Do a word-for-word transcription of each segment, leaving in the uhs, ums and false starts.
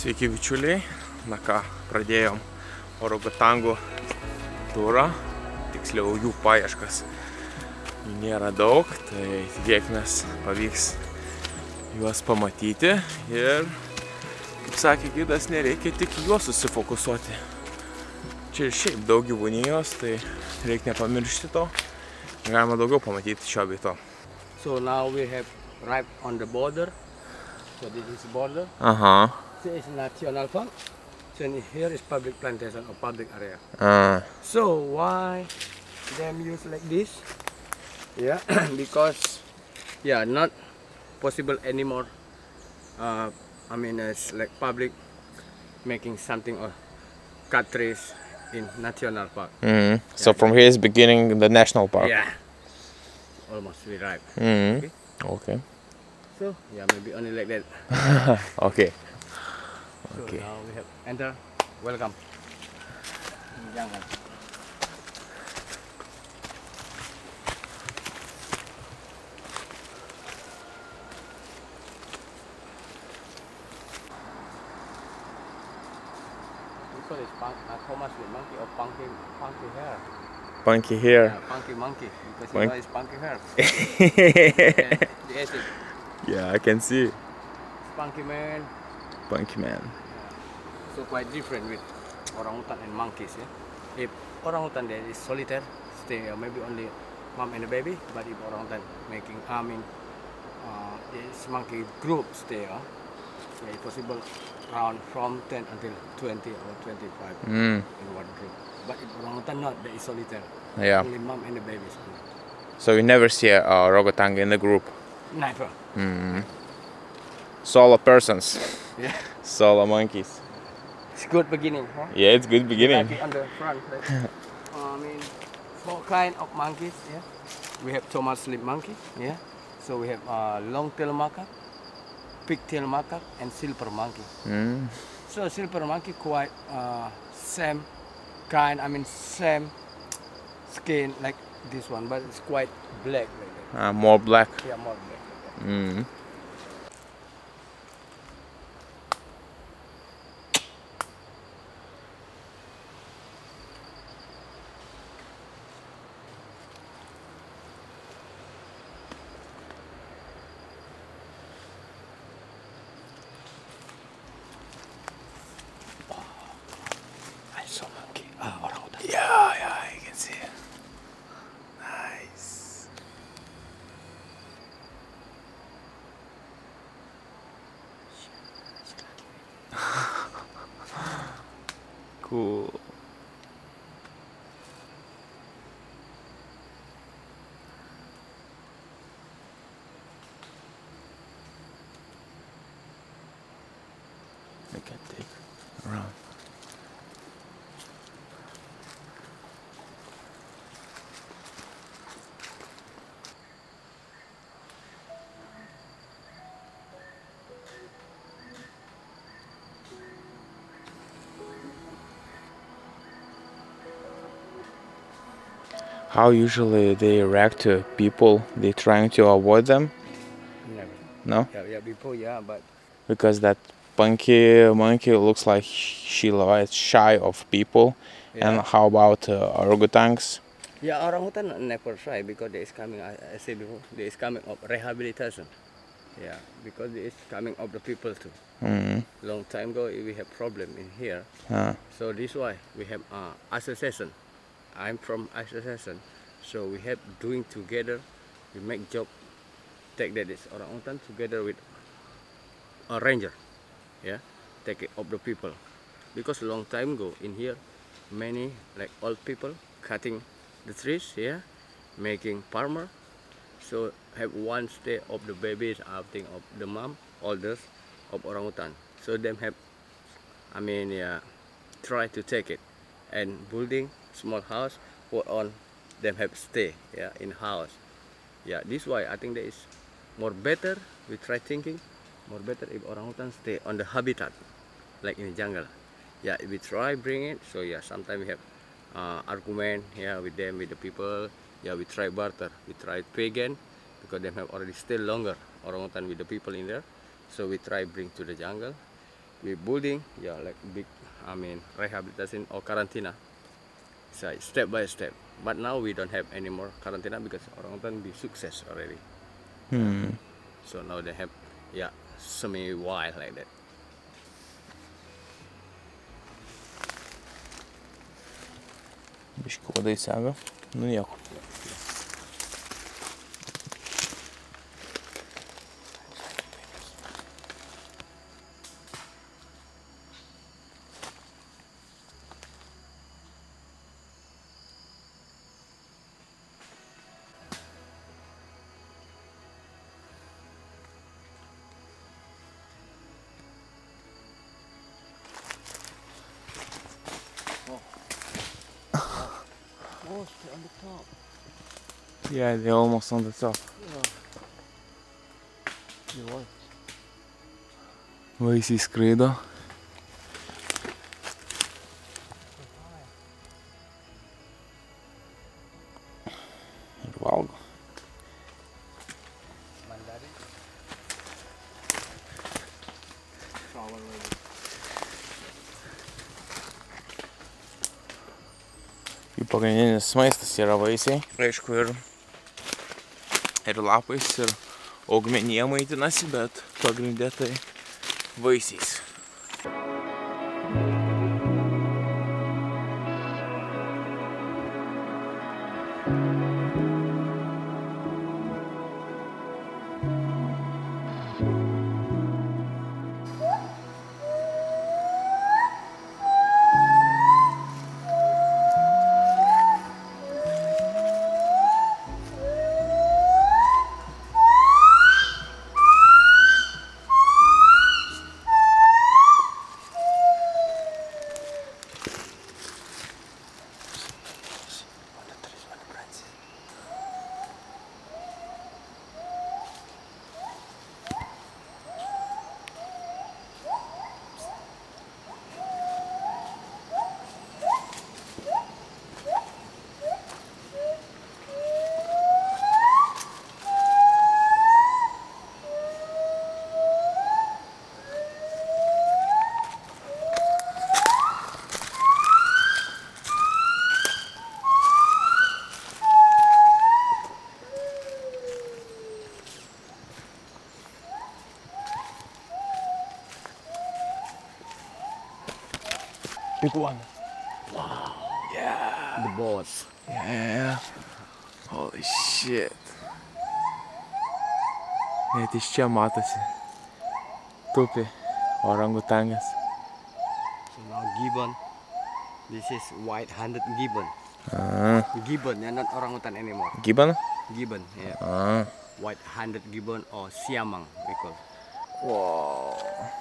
Sveiki bičiuliai, na ką, pradėjom orangutangų turą, tiksliau jų paieškas. Jų nėra daug, tai tikėkimės pavyks juos pamatyti ir, kaip sakė gidas, nereikia tik juos susifokusuoti. Čia ir šiaip daug gyvūnijos, tai reikia nepamiršti to. Galima daugiau pamatyti šio bei to. So now we have arrived on the border. So this is border. Aha. This is national park. So here is public plantation or public area. Uh. So why them use like this? Yeah, because yeah, not possible anymore. Uh, I mean, it's like public making something or cut trees in national park. Mm. So yeah, from here is beginning the national park. Yeah, almost we arrived. Mm. Okay. Okay. So yeah, maybe only like that. Okay. So Okay. now we have enter. Welcome. Jangan. So it's punk, uh, Thomas the monkey or punky, punky hair. Punky hair. Yeah, punky monkey because Punk he has punky hair. Yeah, the acid. Yeah, I can see. Punky man. Punky man. Yeah. So quite different with orangutan and monkeys. Yeah? If orangutan there is solitaire, stay or maybe only mom and a baby. But if orangutan making, I mean, uh, this monkey group stay, uh, yeah, it's possible around from ten until twenty or twenty-five Mm. in one group. But if orangutan not, there is solitaire. Yeah. Only mom and the babies. So you never see a uh, orangutan in the group. Never. Mm. Solo persons. Yeah. Solo monkeys. It's good beginning, huh? Yeah, it's good beginning. Like it on the front. Like, uh, I mean, four kind of monkeys. Yeah. We have Thomas slip monkey. Yeah. So we have uh, long-tail macaque, pigtail macaque, and silver monkey. Mm. So silver monkey quite uh, same kind. I mean same skin like this one, but it's quite black. Like that. Uh, more black. Yeah, more black. Like that. Mm. I saw monkey. Ah, orangutan. Yeah, yeah, you can see it. Nice. Cool. I can take around. How usually they react to people? They trying to avoid them? Never. No? Yeah, yeah, before yeah, but Because that punky monkey looks like she is shy of people. yeah. And how about uh, orangutans? Yeah, orangutan never try because there is coming, I, I said before, there is coming of rehabilitation. Yeah, because there is coming of the people too. Mm. Long time ago we have problem in here. Uh, So this why we have uh, association. I'm from association. So we have doing together, we make job, take that is orangutan together with a ranger. Yeah, take it of the people. Because long time ago in here, many like old people cutting the trees, yeah, making farmer. So have one stay of the babies outing of the mom, elders of orangutan. So them have, I mean, yeah, try to take it and building small house put on them have stay, yeah, in house. Yeah, this why I think that is more better. We try thinking more better if orangutan stay on the habitat, like in the jungle. Yeah, if we try bring it. So yeah, sometimes we have uh, argument, yeah, with them, with the people. Yeah, we try barter. We try pay again because they have already stay longer orangutan with the people in there. So we try bring to the jungle. we building, yeah, like big, I mean, rehabilitation or quarantine. It's like step by step. But now we don't have any more quarantine because orangutan be success already. Hmm. So now they have, yeah, semi-wild like that. Biškį vadai sega. Nu nieko. Oh, stay on the top. Yeah, they're almost on the top. Yeah. You want? Vaisiai skraido. Ir valgo. Mandari. Jų pagrindinis maistas yra vaisiai. Aišku, ir, ir lapais, ir augmenija maitinasi, bet pagrindė tai vaisiais. Big one. Wow. Yeah. The boss. Yeah. Holy shit. Net iš čia matosi. Tupi orangutangas. So now gibbon. This is white-handed gibbon. Ah. Gibbon, they're not orangutan anymore. Gibbon? Gibbon, yeah. Ah. White-handed gibbon or siamang, we call. Wow.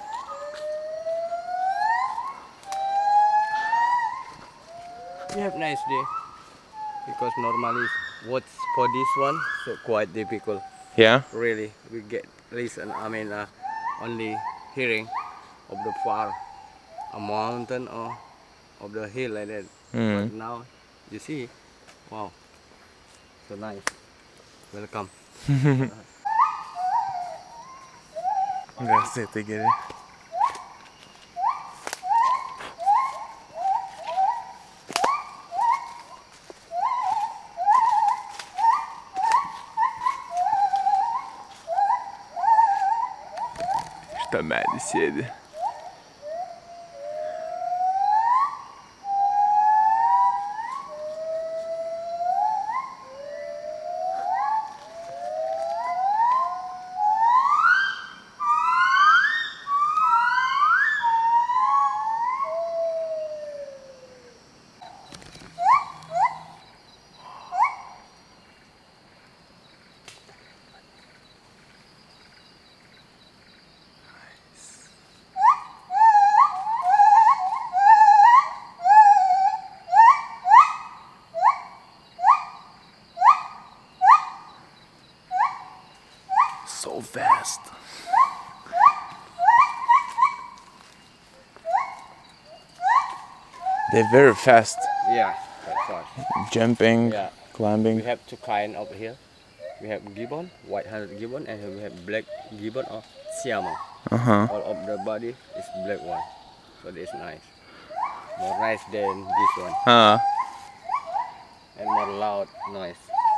We have nice day because normally what's for this one so quite difficult. Yeah? Really, we get listen. I mean, uh, only hearing of the far a mountain or of the hill like that. Mm. But now you see, wow, so nice. Welcome. Garsai tai geri. Šitą medį sėdi. So fast. They're very fast. Yeah, quite fast. Jumping, Yeah. climbing. We have to climb over here we have gibbon, white-handed gibbon, and we have black gibbon or siamang. Uh-huh. All of the body is black one, so this nice. More nice than this one, Uh, and more loud noise.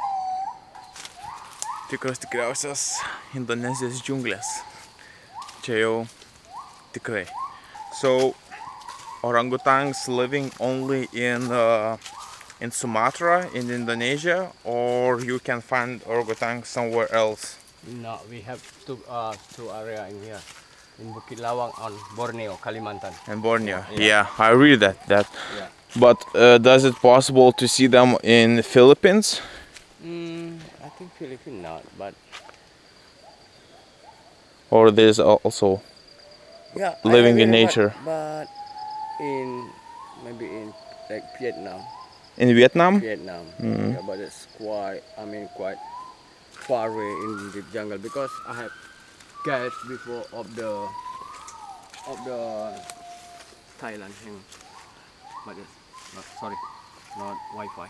tikras tikriausias Indonezijos džiunglės. Čia jau tikrai. So, orangutans living only in uh, in Sumatra, in Indonesia, or you can find orangutans somewhere else? No, we have two uh, two area in here, in Bukit Lawang on Borneo, Kalimantan. In Borneo. Yeah. Yeah, I read that. That. Yeah. But uh, does it possible to see them in the Philippines? Mm, I think Philippines not, but Or there's also yeah, living I in agree, nature? But, but in maybe in like Vietnam, In Vietnam? Vietnam. Mm. Yeah, but it's quite, I mean, quite far away in the jungle because I have guys before of the of the Thailand hang, but it's not, sorry, not Wi-Fi.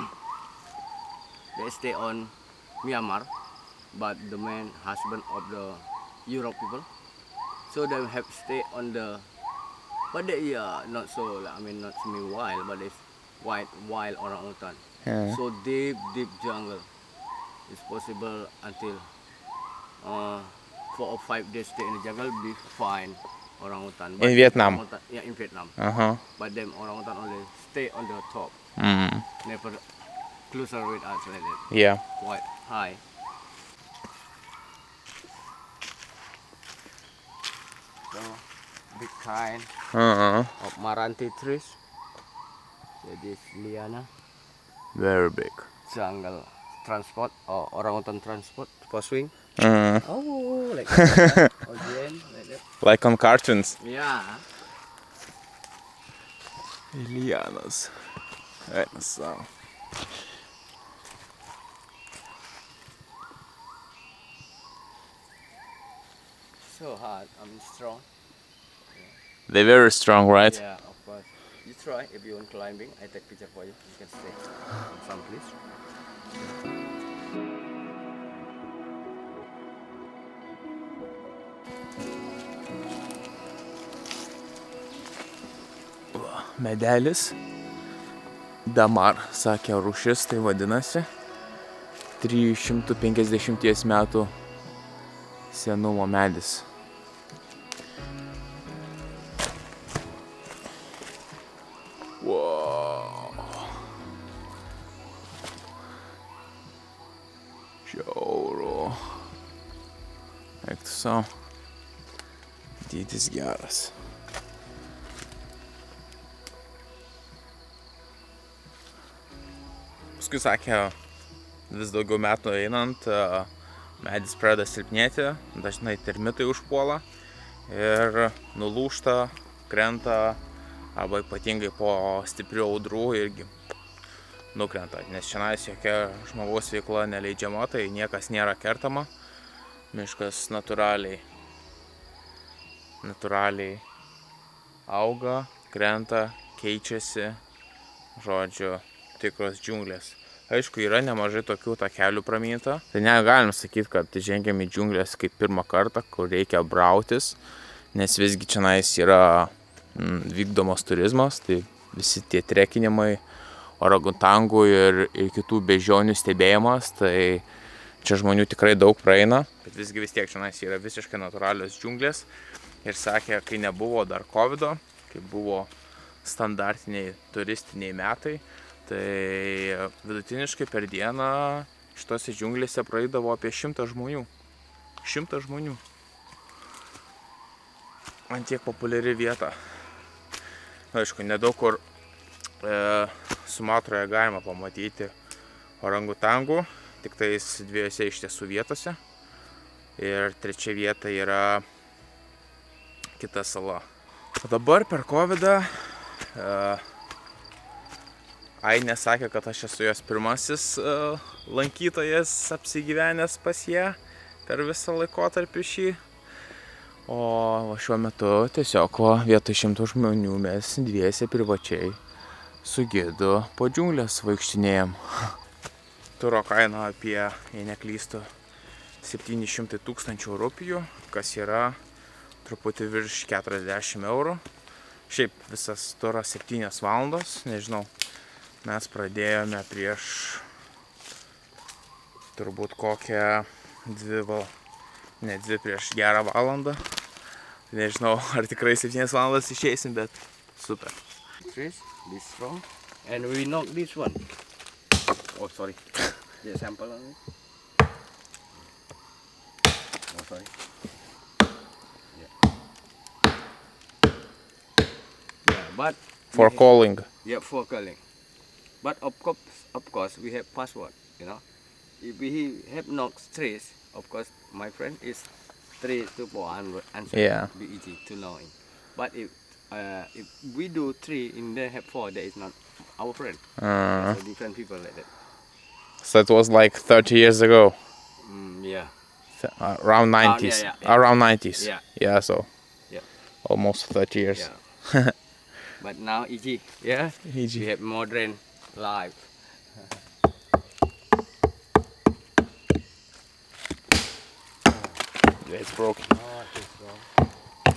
They stay on Myanmar, but the man husband of the Europe people, so they have stay on the, but they are not so, I mean, not so many wild, but it's white wild orangutan. Yeah. So deep, deep jungle. It's possible until uh, four or five days stay in the jungle, be fine orangutan. But In Vietnam? orangutan- yeah, in Vietnam. Uh-huh. But them orangutan only stay on the top, Mm. never closer with us like that, Yeah. quite high. So big kind Uh-huh. of Maranti trees. So this liana Very big. jungle transport or orangutan transport for swing. Uh, Oh, like that. Again, like that. like on cartoons. Yeah. Lianas. Right, so. So hard. I mean strong. They're very strong, right? Yeah, of course. You try if you want climbing. I take picture for you. You can stay in some place. Medelis. Damar, sakė rūšis, tai vadinasi. trijų šimtų penkiasdešimties metų senumo medis. Wow. Žiauru. Eiktų savo. Dydis geras. Paskui sakė, vis daugiau metų einant, medis pradeda silpnėti, dažnai termitai užpuola ir nulūžta, krenta, arba ypatingai po stiprių audrų irgi nukrenta, nes šiandien jokia žmogaus veikla neleidžiama, tai niekas nėra kertama, miškas natūraliai, natūraliai auga, krenta, keičiasi, žodžiu, tikros džiunglės. Aišku, yra nemažai tokių takelių pramyta. Tai negalim sakyti, kad žengiam į džiunglės kaip pirmą kartą, kur reikia brautis, nes visgi čionais yra mm, vykdomas turizmas, tai visi tie trekinimai, orangutangų ir, ir kitų beždžionių stebėjimas, tai čia žmonių tikrai daug praeina, bet visgi vis tiek čionais yra visiškai natūralios džiunglės. Ir sakė, kai nebuvo dar kovido, kai buvo standartiniai turistiniai metai, tai vidutiniškai per dieną šitose džiunglėse praeidavo apie šimtą žmonių. Šimtą žmonių. Ant tiek populiari vieta. Aišku, nedaug kur e, Sumatroje galima pamatyti orangutangų, tik tais dviejose iš tiesų vietose. Ir trečia vieta yra kita sala. O dabar per kovidą e, Ainė sakė, kad aš esu jos pirmasis uh, lankytojas apsigyvenęs pas ją per visą laikotarpį šį. O va, šiuo metu tiesiog va, vietoj šimtų žmonių mes dviese privačiai su gidu po džiunglės vaikštinėjom. Turo kaina apie, jei neklystu, septyni šimtai tūkstančių rupijų, kas yra truputį virš keturiasdešimt eurų. Šiaip visas turas septynios valandos, nežinau, mes pradėjome prieš turbūt kokią dvi val... ne dvi prieš gerą valandą. Nežinau, ar tikrai septynias valandas išeisim, bet super. This, this one, and we knock this one. Oh, sorry. The sample on it. Oh, sorry. Yeah. Yeah, but For we- calling. Yeah, for calling. But of course, of course, we have password. You know, if we have knock straight, of course, my friend is three to four hundred answer. Yeah. Be easy to know in. But if uh, if we do three and then have four, that is not our friend. Uh, So different people like that. so it was like thirty years ago. Mm, yeah. Th- uh, around nineties. yeah, yeah. Around nineties. Yeah. Yeah, so Yeah. almost thirty years. Yeah. But now easy. Yeah. Easy. We have modern life. Yeah, it's broken. Oh, it's wrong.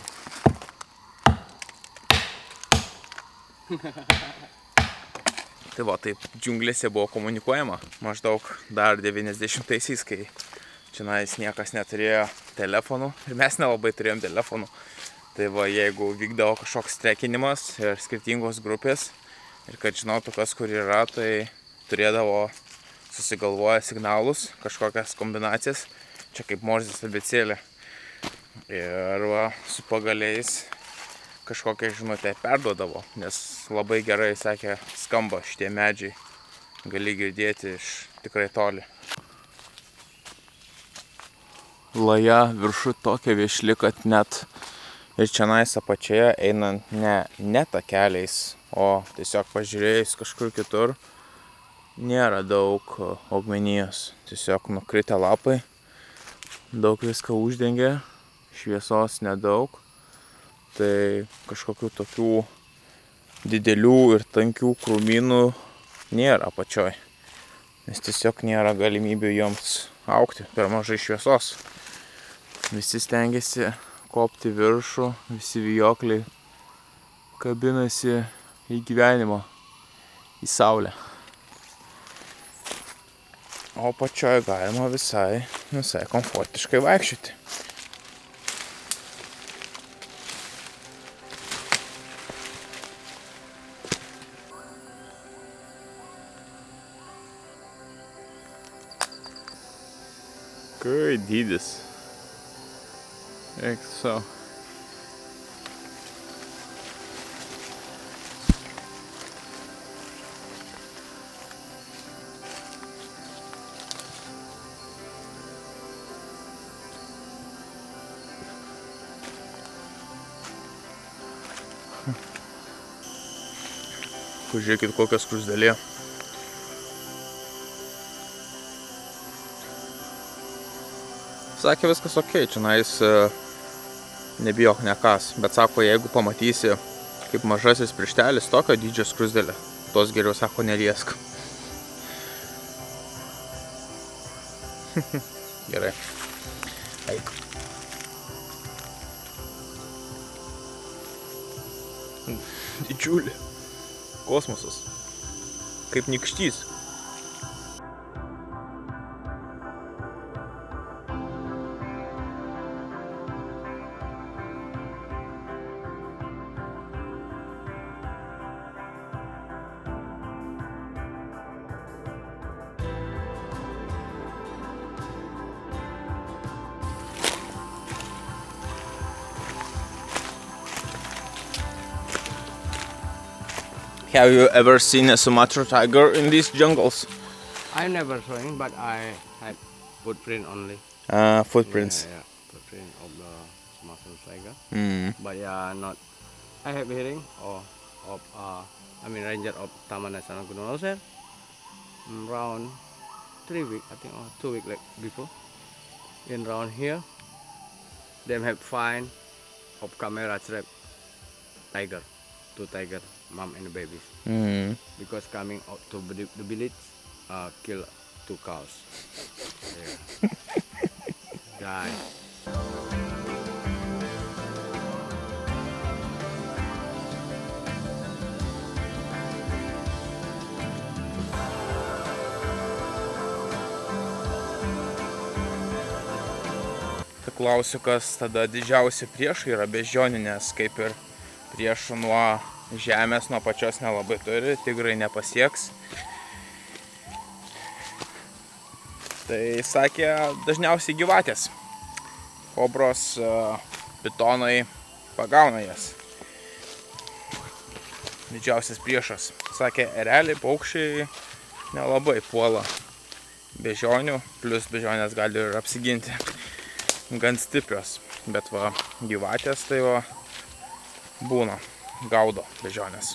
Tai va, taip džiunglėse buvo komunikuojama maždaug dar devyniasdešimtaisiais, kai čionais niekas neturėjo telefonų ir mes nelabai turėjom telefonų. Tai va, jeigu vykdavo kažkoks trekinimas ir skirtingos grupės ir kad žinotų, kas kur yra, tai turėdavo susigalvoję signalus, kažkokias kombinacijas, čia kaip Morzės abėcėlė. Ir va, su pagaliais kažkokią žinutę perduodavo, nes labai gerai, sakė, skamba šitie medžiai. Gali girdėti iš tikrai toli. Laja viršų tokia viešli, kad net ir čionais apačioje einant ne, ne takeliais, o tiesiog pažiūrėjus kažkur kitur, nėra daug augmenijos. Tiesiog nukritę lapai, daug viską uždengia, šviesos nedaug. Tai kažkokių tokių didelių ir tankių krūmynų nėra apačioj, nes tiesiog nėra galimybių joms augti, per mažai šviesos. Visi stengiasi kopti viršų, visi vijokliai kabinasi į gyvenimą, į saulę. O apačioj galima visai, visai komfortiškai vaikščioti. Kai dydis. Eik sau. Pažiūrėkit, kokia skruzdėlė. Sakė, viskas okei, čionais nebijok nekas, bet sako, jeigu pamatysi kaip mažasis pirštelis tokio dydžio skruzdėlę, tos geriau, sako, neliesk. Gerai. Eik. Didžiulė. Kosmosas. Kaip nykštys. Have you ever seen a Sumatra tiger in these jungles? I never seen, but I had footprint only. Uh, footprints. Yeah, yeah, footprint of the Sumatra tiger. Mm. But yeah, not. I have hearing or of uh, I mean ranger of Taman Nasional Gunung Leuser. Around three weeks, I think, or two weeks like before. In around here, them have find of camera trap tiger, two tiger, mom and babies. Mm. Because coming out to the the village, uh, kill two cows. Yeah. Die. Klausiu, kas tada didžiausi priešai yra beždžioninės, kaip ir priešų nuo žemės, nuo pačios nelabai turi, tigrai nepasieks. Tai sakė, dažniausiai gyvatės. Kobros, pitonai pagauna jas. Didžiausias priešas. Sakė, ereliai, paukščiai nelabai puola beždžionių, plus beždžionės gali ir apsiginti. Gan stiprios, bet va, gyvatės tai va būna, gaudo beždžionės.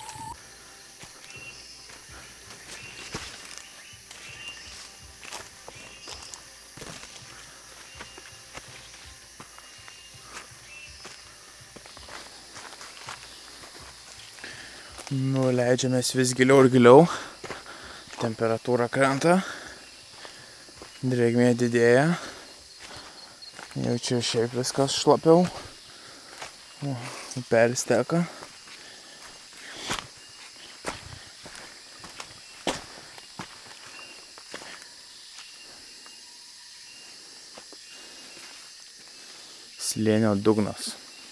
Nuleidžiamės vis giliau ir giliau, temperatūra krenta, drėgmė didėja. Jau čia šiaip viskas šlapiau. Upelis teka. Slėnio dugnas.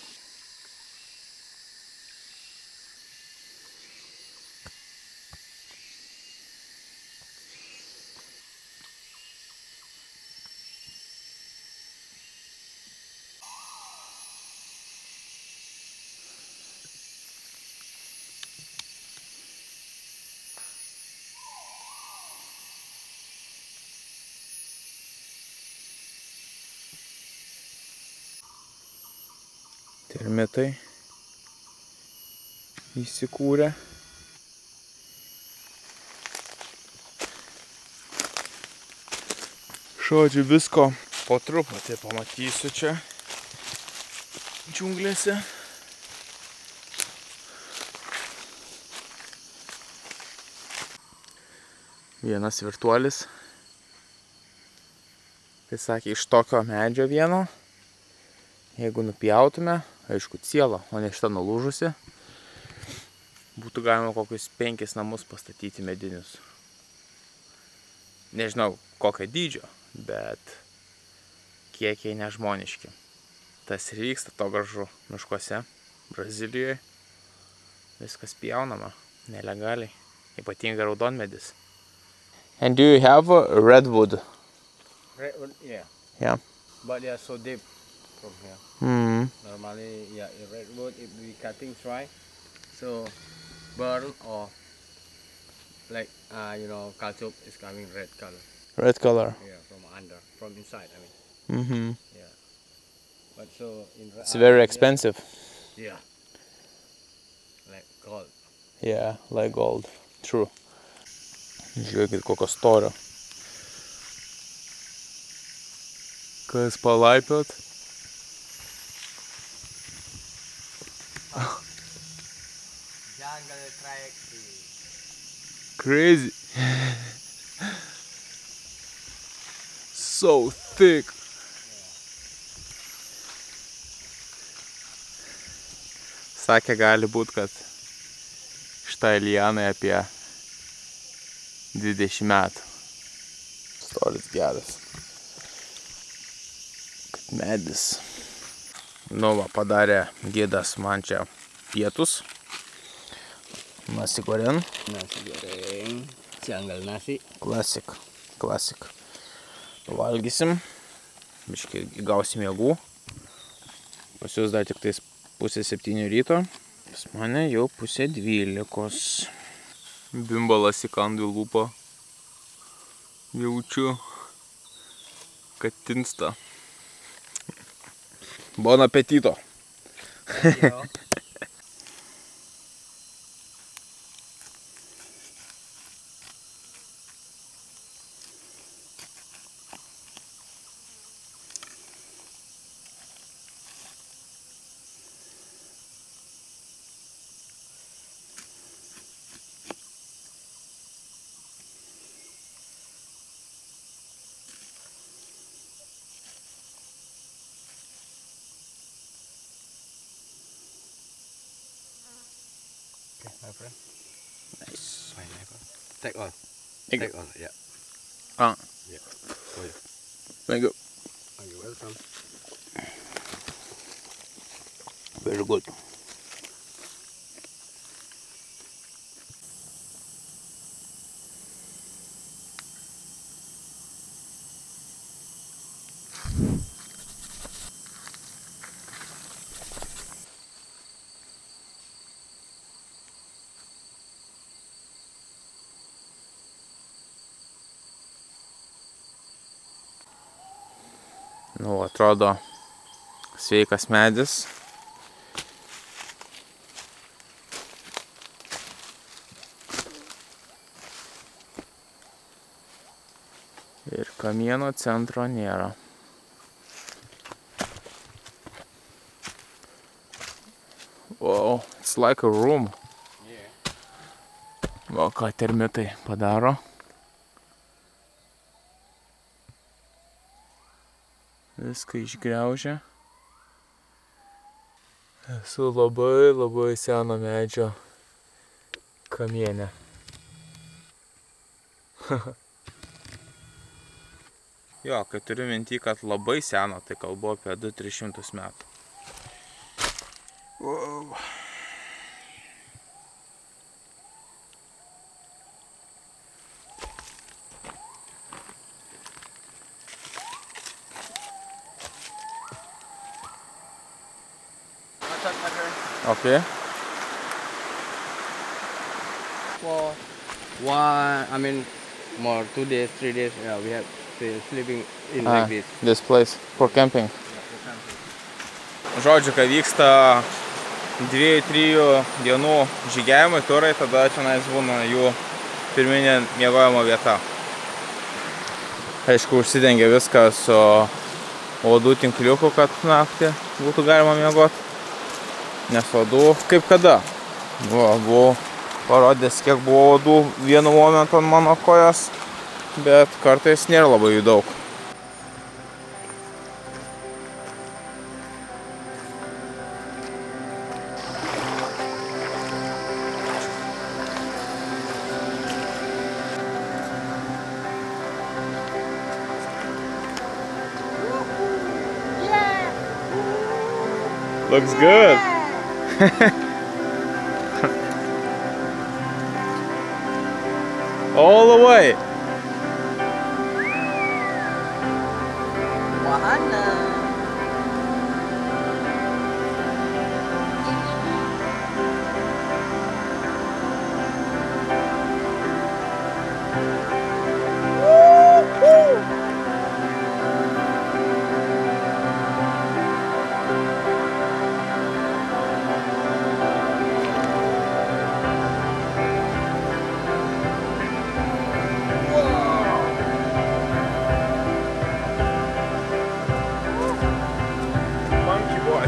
Termitai įsikūrė. Žodžiu, visko po truputį pamatysiu čia džiunglėse. Vienas virtuolis. Tai sakė, iš tokio medžio vieno, jeigu nupjautume, aišku, cielą, o ne šitą nulūžusi, būtų galima kokius penkis namus pastatyti medinius. Nežinau, kokio dydžio, bet kiekiai nežmoniški. Tas ir vyksta to gražu miškuose, Brazilijoje. Viskas pjaunama, nelegaliai, ypatingai raudonmedis. And do you have a redwood? Redwood, yeah. Yeah. But they are so deep from here. Mm. Normally, yeah, in redwood, if we cutting dry, so burn or like, uh, you know, calcium is coming red color. Red color. Yeah, from under, from inside, I mean. Mm-hmm. Yeah. But so in It's very expensive. Yeah. Like gold. Yeah, like gold. True. Žiūrėkit, kokio storio. Kas palaipiot? Jungle trajectory. Crazy. So thick. Sakė, gali būt, kad šitai lianai apie dvidešimt metų. Storis geras. Kad medis. Nu va, padarė gidas man čia pietus. Nasi goreng. Nasi goreng. Jungle nasi. Klasik. Klasik. Valgysim. Biškai įgausim jėgų. Pas jūs dar tik tais pusė septynių ryto. Pas mane jau pusė dvylikos. Bimbalas įkandu į lūpą. Jaučiu, kad tinsta. Bon apetito. my friend. Nice. Pineapple. Take all. Take Take all, yeah. Ah. Yeah. For you. Thank you. Oh, you're welcome. Very good. Nu, atrodo sveikas medis. Ir kamieno centro nėra. Wow, it's like a room. Yeah. Va, ką termitai padaro. Viską išgriaužia. Esu labai labai seno medžio kamiene. Jo, kai turiu minty, kad labai seno, tai kalbu apie du tris šimtus metų. Wow. Okay. For one, I mean, more two days, three days, yeah, we have to sleeping in Ah, like this. This place for camping. Žodžiu, kai vyksta dviejų trijų dienų žygiavimai, turai, tada čionais būna jų pirminė miegojimo vieta. Aišku, užsidengia viską su uodų tinkliuku, kad naktį būtų galima miegoti. Nes uodų kaip kada. Va, buvau parodęs, kiek buvo uodų vienu momentu ant mano kojas, bet kartais nėra labai jų daug. Looks good. All the way. Wahana. Monkey boy.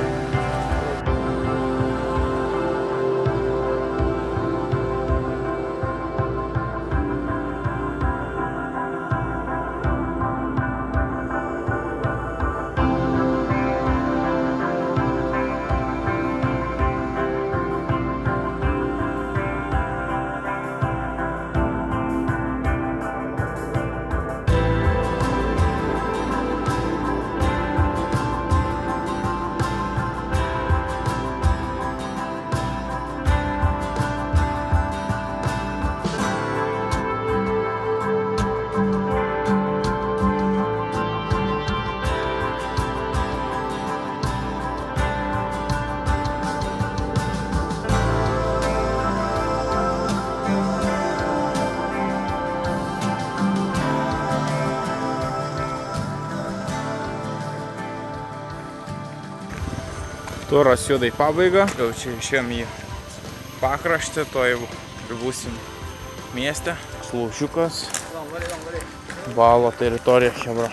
Turas juda į pabaigą, jau čia išėjom į pakraštį, to jau ir būsim mieste. Slaužiukas, balo teritorija, chebra.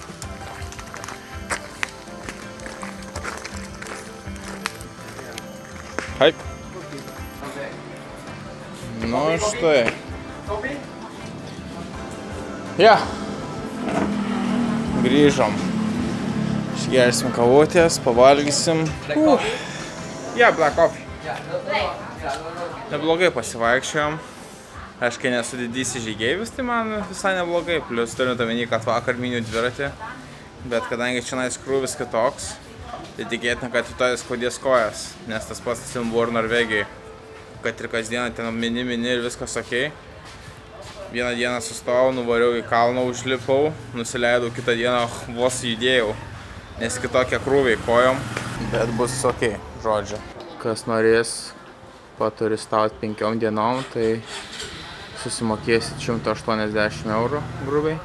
Taip. Nu štai. Ja. Grįžom. Išgersim kavutės, pavalgysim. Uh. Yeah, black coffee. Black. Neblogai pasivaikščiojom. Aš kai nesu didysis žygeivis, tai man visai neblogai. Plius turint omeny, kad vakar myniu dviratį. Bet kadangi čionais krūvis kitoks, tai tikėtina, kad rytoj skaudės kojas. Nes tas pats tas buvo ir Norvegijai. Kad ir kasdieną ten mini, mini ir viskas okei. Vieną dieną sustojau, nuvariau į kalną, užlipau, nusileidau, kitą dieną vos judėjau. Nes kitokie krūviai kojom. Bet bus okei, žodžiu. Kas norės paturistauti penkiom dienom, tai susimokėsit šimtą aštuoniasdešimt eurų grubiai.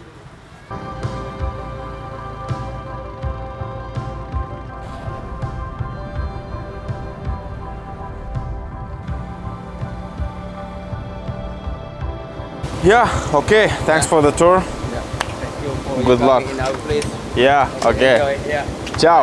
Yeah, okay. Thanks for the tour. Yeah. Thank you for Good luck. in our place. Yeah, okay. Enjoy, yeah. Ciao.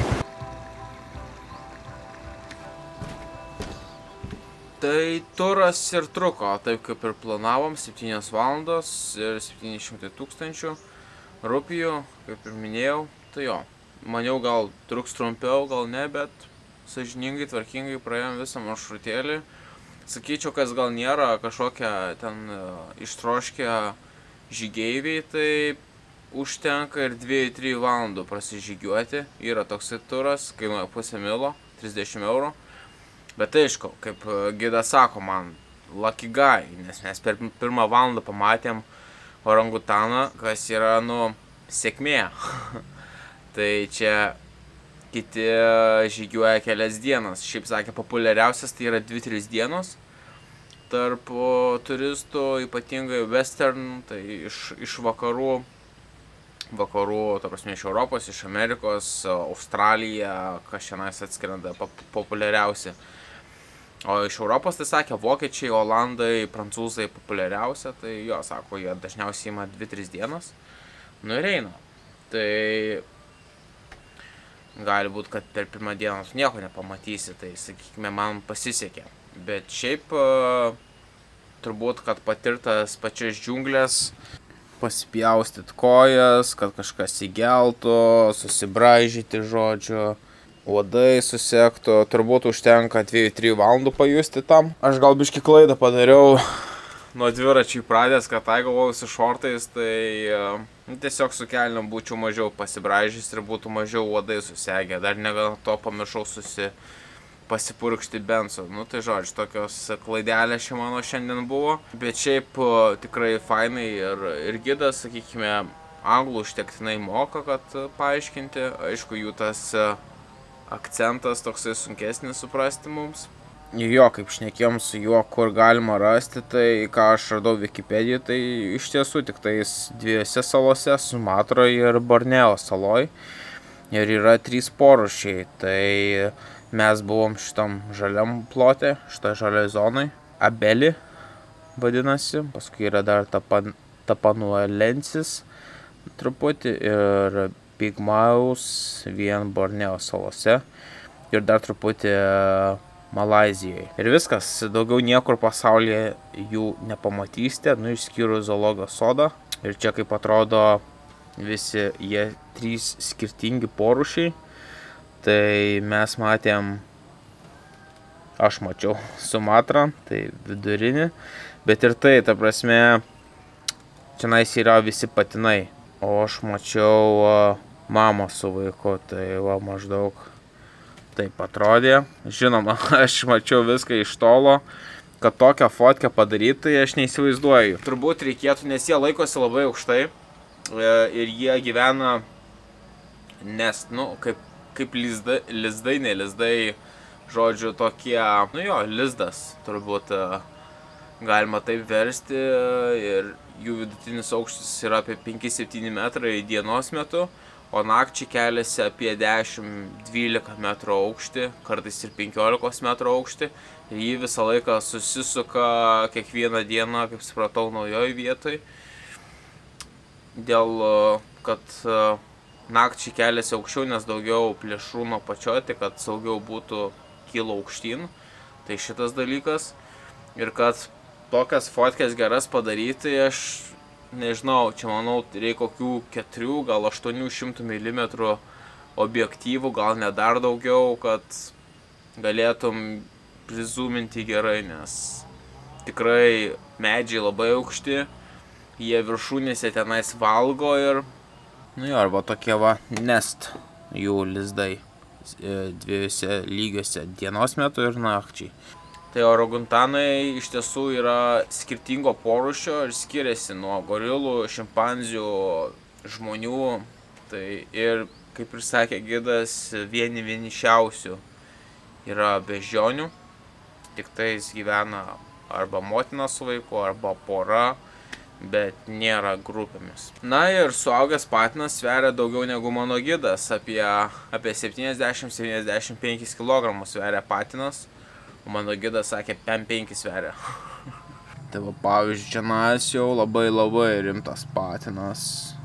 Tai turas ir truko, taip kaip ir planavom, septynios valandos ir septyni šimtai tūkstančių rupijų, kaip ir minėjau. Tai jo, maniau gal truks trumpiau, gal ne, bet sąžiningai, tvarkingai praėjom visą maršrutėlį. Sakyčiau, kas gal nėra kažkokia ten ištroškę žygeiviai, tai užtenka ir dviejų trijų valandų prasižygiuoti. Yra toksai turas, kainuoja pusę milo, trisdešimt eurų. Bet aišku, kaip gidas sako man, lucky guy, nes mes per pirmą valandą pamatėm orangutaną, kas yra, nu, sėkmė. Tai čia kiti žygiuoja kelias dienas. Šiaip sakė, populiariausias tai yra dvi tris dienos. Tarp turistų, ypatingai western, tai iš, iš vakarų, vakarų, ta prasme, iš Europos, iš Amerikos, Australija, kas šiandien atskrenda populiariausi. O iš Europos, tai sakė, vokiečiai, olandai, prancūzai populiariausia, tai jo, sako, jie dažniausiai ima dvi tris dienas. Nu ir eina. Tai gali būt, kad per pirmą dieną tu nieko nepamatysi, tai, sakykime, man pasisekė. Bet šiaip, turbūt, kad patirtas pačias džiunglės, pasipjaustyt kojas, kad kažkas įgeltų, susibraižyti, žodžiu, uodai susektų, turbūt užtenka dviejų trijų valandų pajusti tam. Aš gal biškį klaidą padariau nuo dviračių pradės, kad tai galvojau su šortais, tai nu, tiesiog su kelniom būčiau mažiau pasibraižęs ir būtų mažiau uodai susegę. Dar negana to pamiršau susi pasipurkšti bensu. Nu tai žodžiu, tokios klaidelės čia mano šiandien buvo. Bet šiaip tikrai fainai ir, ir gidas, sakykime, anglų užtektinai moka, kad paaiškinti. Aišku, jų tas akcentas toksai sunkesnis suprasti mums. Jo, kaip šnekėjom su juo, kur galima rasti, tai ką aš radau Wikipedijoje, tai iš tiesų tik tais dviejose salose, Sumatroje ir Borneo saloj. Ir yra trys porūšiai, tai mes buvom šitam žaliam plote, šitoj žalioj zonai. Abeli vadinasi, paskui yra dar Tapanualensis truputį ir Pigmaus vien Borneo salose ir dar truputį Malaizijoje. Ir viskas, daugiau niekur pasaulyje jų nepamatysite, nu išskyrus zoologijos sodą. Ir čia kaip atrodo visi jie trys skirtingi porūšiai. Tai mes matėm, aš mačiau Sumatrą, tai vidurinį. Bet ir tai, ta prasme, čionais yra visi patinai. O aš mačiau mamą su vaiku, tai va maždaug taip atrodė. Žinoma, aš mačiau viską iš tolo, kad tokią fotkę padaryti, tai aš neįsivaizduoju. Turbūt reikėtų, nes jie laikosi labai aukštai ir jie gyvena, nes, nu, kaip, kaip lizdai, lizdai, ne lizdai, žodžiu, tokie, nu jo, lizdas, turbūt galima taip versti ir jų vidutinis aukštis yra apie penki septyni metrai dienos metu. O nakčiai keliasi apie dešimt dvylika metrų aukštį, kartais ir penkiolikos metrų aukštį. Ir jį visą laiką susisuka kiekvieną dieną, kaip supratau, naujoj vietoj. Dėl, kad nakčiai keliasi aukščiau, nes daugiau plėšrūno pačioj, tai kad saugiau būtų kilo aukštyn. Tai šitas dalykas. Ir kad tokias fotkės geras padaryti, aš nežinau, čia manau, reikia kokių keturių, gal aštuonių šimtų milimetrų objektyvų, gal ne dar daugiau, kad galėtum prizuminti gerai, nes tikrai medžiai labai aukšti, jie viršūnėse tenais valgo ir... Nu jo, arba tokie va nest jų lizdai dviejose lygiuose dienos metu ir nakčiai. Tai orangutanai iš tiesų yra skirtingo porūšio ir skiriasi nuo gorilų, šimpanzių, žmonių. Tai ir, kaip ir sakė gidas, vieni vienišiausių yra beždžionių. Tik tais gyvena arba motina su vaiku, arba pora, bet nėra grupėmis. Na ir suaugęs patinas sveria daugiau negu mano gidas. Apie, apie septyniasdešimt septyniasdešimt penkis kilogramus sveria patinas. O mano gidas sakė, pem penkis sveria. Tai va, pavyzdžiui, čianais jau labai labai rimtas patinas.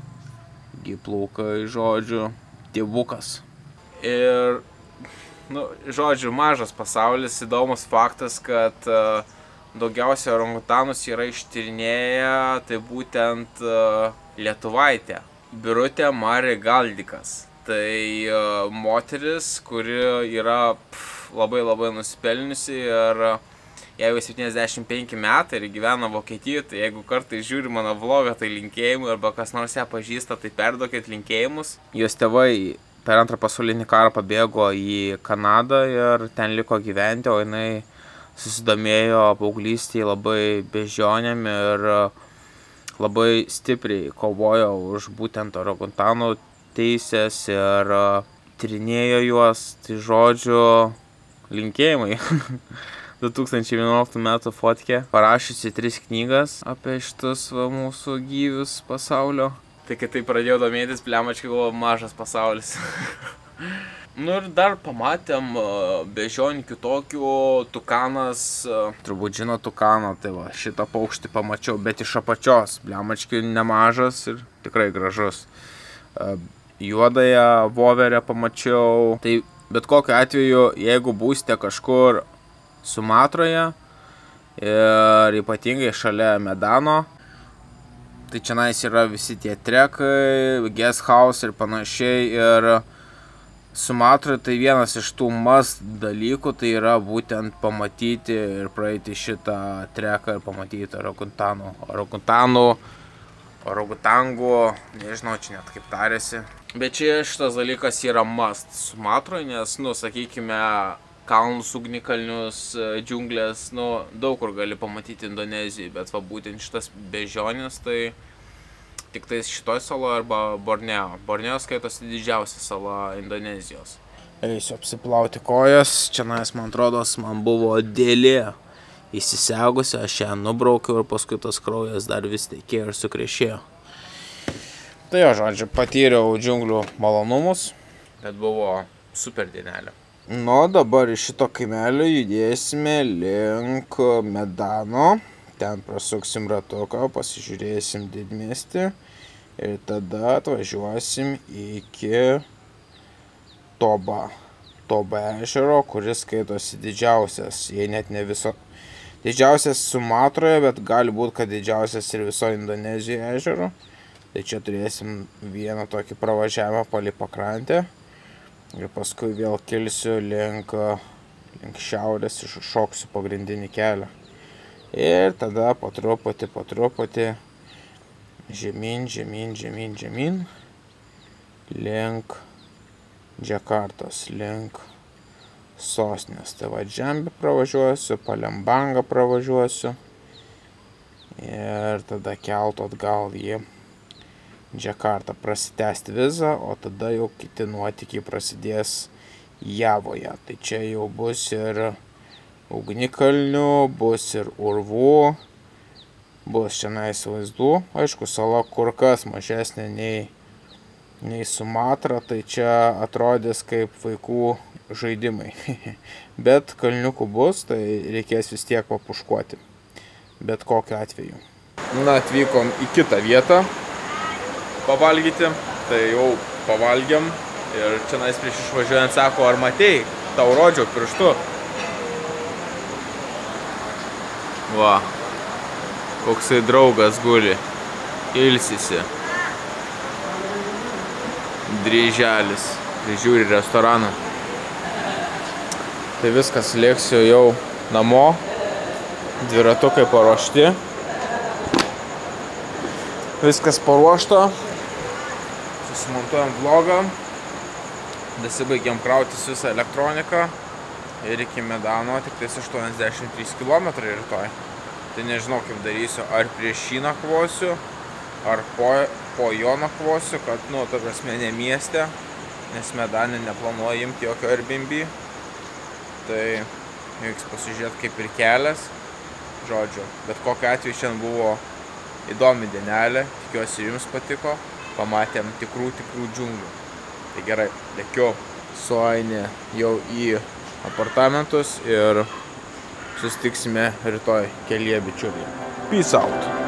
Gyplaukai, žodžiu, tėvukas. Ir, nu, žodžiu, mažas pasaulis, įdomus faktas, kad uh, daugiausiai orangutanus yra ištyrinėję, tai būtent uh, lietuvaitė. Birutė Marija Galdikas. Tai uh, moteris, kuri yra pff, labai labai nusipelniusi ir jeigu septyniasdešimt penki metai ir gyvena Vokietijoje, tai jeigu kartais žiūri mano vlogą, tai linkėjimų, arba kas nors ją pažįsta, tai perduokit linkėjimus. Jos tėvai per antrą pasaulinį karą pabėgo į Kanadą ir ten liko gyventi, o jinai susidomėjo paauglystėje labai beždžionėm ir labai stipriai kovojo už būtent orangutanų teisės ir tyrinėjo juos, tai žodžiu, linkėjimai. du tūkstančiai vienuoliktų metų fotkė, parašiusi tris knygas apie šitus va, mūsų gyvius pasaulio. Tai kai tai pradėjau domėtis, plemačkai buvo mažas pasaulis. Nu ir dar pamatėm beždžionių kitokių, tukanas. Turbūt žino tukaną, tai va, šitą paukštį pamačiau, bet iš apačios. Plemačkai nemažas ir tikrai gražus. Juodąją voverę pamačiau. Tai bet kokiu atveju, jeigu būsite kažkur Sumatroje ir ypatingai šalia Medano, tai čionais yra visi tie trekai, guest house ir panašiai. Ir Sumatroje tai vienas iš tų must dalykų, tai yra būtent pamatyti ir praeiti šitą treką ir pamatyti orangutanų. Orangutanų, orangutangų, nežinau čia net kaip tarėsi. Bet čia šitas dalykas yra must Sumatroje, nes, nu, sakykime, kalnus, ugnikalnius, džiunglės, nu, daug kur gali pamatyti Indonezijoje, bet va būtent šitas beždžionės, tai tik tais šitoj saloje arba Borneo. Borneo skaitosi didžiausia sala Indonezijos. Eisiu apsiplauti kojas, čianais, man atrodos, man buvo dėlė įsisegusi, aš ją nubraukiau ir paskui tas kraujas dar vis tekėjo ir sukrešėjo. Tai jo, žodžiu, patyriau džiunglių malonumus, bet buvo super dienelė. Nu, dabar iš šito kaimelio judėsime link Medano. Ten prasuksim ratuką, pasižiūrėsim didmiestį ir tada atvažiuosim iki Toba. Toba ežero, kuris skaitosi didžiausias, jei net ne viso. Didžiausias Sumatroje, bet gali būti, kad didžiausias ir viso Indonezijoje ežero. Tai čia turėsim vieną tokį pravažiavimą palei pakrantę. Ir paskui vėl kilsiu link, link šiaurės, iššoksiu pagrindinį kelią. Ir tada po truputį, po truputį, žemyn, žemyn, žemyn, žemyn, link Džakartos, link sostinės. Tai va, Džambį pravažiuosiu, Palembangą pravažiuosiu. Ir tada keltu atgal į Džakartą, prasitęsti vizą, o tada jau kiti nuotykiai prasidės Javoje. Tai čia jau bus ir ugnikalnių, bus ir urvų, bus čionais vaizdų. Aišku, sala kur kas mažesnė nei, nei Sumatra, tai čia atrodys kaip vaikų žaidimai. Bet kalniukų bus, tai reikės vis tiek papuškuoti. Bet kokiu atveju. Na, atvykom į kitą vietą pavalgyti, tai jau pavalgiam ir čionais prieš išvažiuojant sako, ar matei, tau rodžiau pirštu. Va, koksai draugas guli, ilsisi. Dryželis, tai žiūri restoraną. Tai viskas, lėksiu jau namo. Dviratukai paruošti. Viskas paruošta. Susimontuojam vlogą. Dasibaigiam krautis visą elektroniką. Ir iki Medano tik tais aštuoniasdešimt trys kilometrai rytoj. Tai nežinau, kaip darysiu. Ar prieš jį nakvosiu, ar po, po jo nakvosiu, kad, nu, ta prasme, ne mieste, nes Medane neplanuoju imti jokio Airbnb. Tai reiks pasižiūrėti, kaip ir kelias. Žodžiu, bet kokiu atveju šiandien buvo įdomi dienelė, tikiuosi ir jums patiko, pamatėm tikrų, tikrų džiunglių. Tai gerai, lėkiu su Ainė jau į apartamentus ir susitiksime rytoj kelyje, bičiuliai. Peace out!